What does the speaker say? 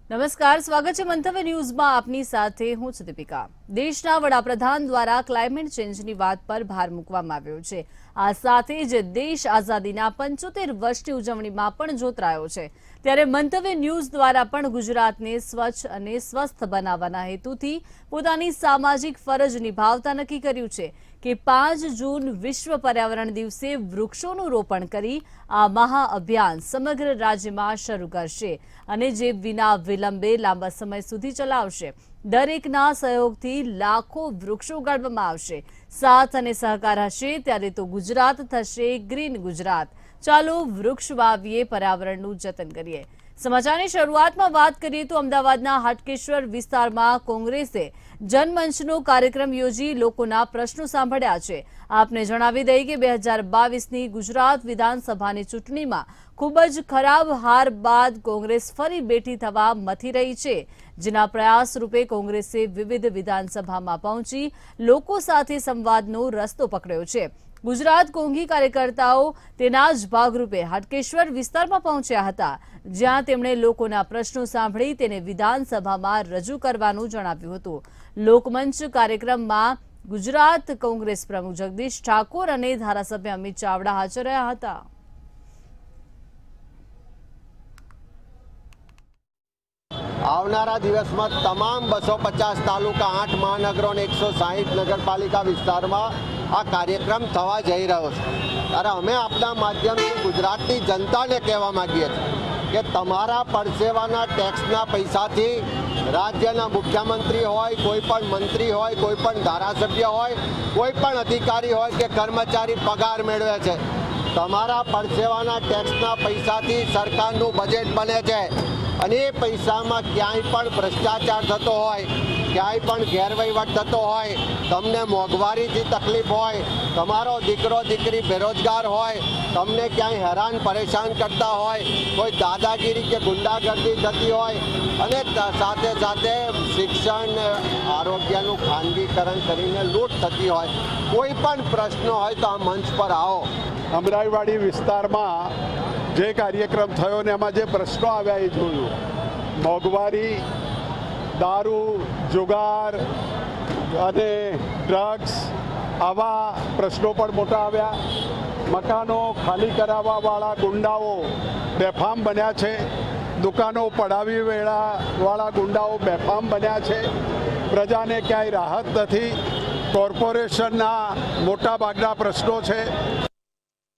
નમસ્કાર, સ્વાગત છે મંતવ્ય ન્યૂઝમાં. આપની સાથે હું છું દીપિકા. દેશના વડાપ્રધાન દ્વારા ક્લાઇમેટ ચેન્જની વાત પર ભાર મૂકવામાં આવ્યો છે. આ સાથે જ દેશ આઝાદીના 75 વર્ષની ઉજવણીમાં પણ જોતરાયો છે. ત્યારે મંતવ્ય ન્યૂઝ દ્વારા પણ ગુજરાતને સ્વચ્છ અને સ્વસ્થ બનાવવાના હેતુથી પોતાની સામાજિક ફરજ નિભાવતા નક્કી કર્યું છે કે 5 જૂન વિશ્વ પર્યાવરણ દિવસે વૃક્ષોનું રોપણ કરી આ મહાઅભિયાન સમગ્ર રાજ્યમાં શરૂ કરશે અને જે વિના વિલંબે લાંબા સમય સુધી ચલાવશે. દરેકના સહયોગથી લાખો વૃક્ષો ઉગાડવામાં આવશે. સાથ અને સહકાર હશે ત્યારે તો ગુજરાત થશે ગ્રીન ગુજરાત. ચાલો વૃક્ષ વાવીએ, પર્યાવરણનું જતન કરીએ. સમાચારની શરૂઆતમાં વાત કરીએ તો અમદાવાદના હાટકેશ્વર વિસ્તારમાં કોંગ્રેસે જનમંચનો કાર્યક્રમ યોજી લોકોના પ્રશ્નો સાંભળ્યા છે. આપને જણાવી દઈએ કે 2022ની ગુજરાત વિધાનસભાની ચૂંટણીમાં ખૂબ જ ખરાબ હાર બાદ કોંગ્રેસ ફરી બેઠી થવા મથી રહી છે, જેના પ્રયાસ રૂપે કોંગ્રેસે વિવિધ વિધાનસભામાં પહોંચી લોકો સાથે સંવાદનો રસ્તો પકડ્યો છે. ગુજરાત કોંઘી કાર્યકર્તાઓ તેના જ ભાગરૂપે હાટકેશ્વર વિસ્તારમાં પહોંચ્યા હતા, જ્યાં તેમણે લોકોના પ્રશ્નો સાંભળી તેને વિધાનસભામાં રજૂ કરવાનું જણાવ્યું હતું. લોકમંચ કાર્યક્રમમાં ગુજરાત કોંગ્રેસ પ્રમુખ જગદીશ ઠાકોર અને ધારાસભ્ય અમિત ચાવડા હાજર રહ્યા હતા. આવનારા દિવસમાં તમામ 250 તાલુકા, 8 મહાનગરો અને 160 નગરપાલિકા વિસ્તારમાં આ કાર્યક્રમ થવા જઈ રહ્યો છે. ત્યારે અમે આપના માધ્યમથી ગુજરાતની જનતાને કહેવા માંગીએ છીએ કે તમારા પરસેવાના ટેક્સના પૈસાથી રાજ્યના મુખ્યમંત્રી હોય, કોઈ પણ મંત્રી હોય, કોઈ પણ ધારાસભ્ય હોય, કોઈ પણ અધિકારી હોય કે કર્મચારી પગાર મેળવે છે. તમારા પરસેવાના ટેક્સના પૈસાથી સરકારનું બજેટ બને છે અને એ પૈસામાં ક્યાંય પણ ભ્રષ્ટાચાર થતો હોય, ક્યાંય પણ ગેરવહીવટ થતો હોય, તમને મોંઘવારીથી તકલીફ હોય, તમારો દીકરો દીકરી બેરોજગાર હોય, તમને ક્યાંય હેરાન પરેશાન કરતા હોય, કોઈ દાદાગીરી કે ગુંડાગર્દી થતી હોય અને સાથે સાથે શિક્ષણ, આરોગ્યનું ખાનગીકરણ કરીને લૂંટ થતી હોય, કોઈ પણ પ્રશ્ન હોય તો આ મંચ પર આવો. અમરાઈવાડી વિસ્તારમાં જે કાર્યક્રમ થયો ને એમાં જે પ્રશ્નો આવ્યા એ જોયું. મોંઘવારી, દારૂ, જુગાર અને ડ્રગ્સ, આવા પ્રશ્નો પણ મોટા આવ્યા. મકાનો ખાલી કરાવવાવાળા ગુંડાઓ બેફામ બન્યા છે. દુકાનો પડાવી વેળાવાળા ગુંડાઓ બેફામ બન્યા છે. પ્રજાને ક્યાંય રાહત નથી. કોર્પોરેશનના મોટા ભાગના પ્રશ્નો છે.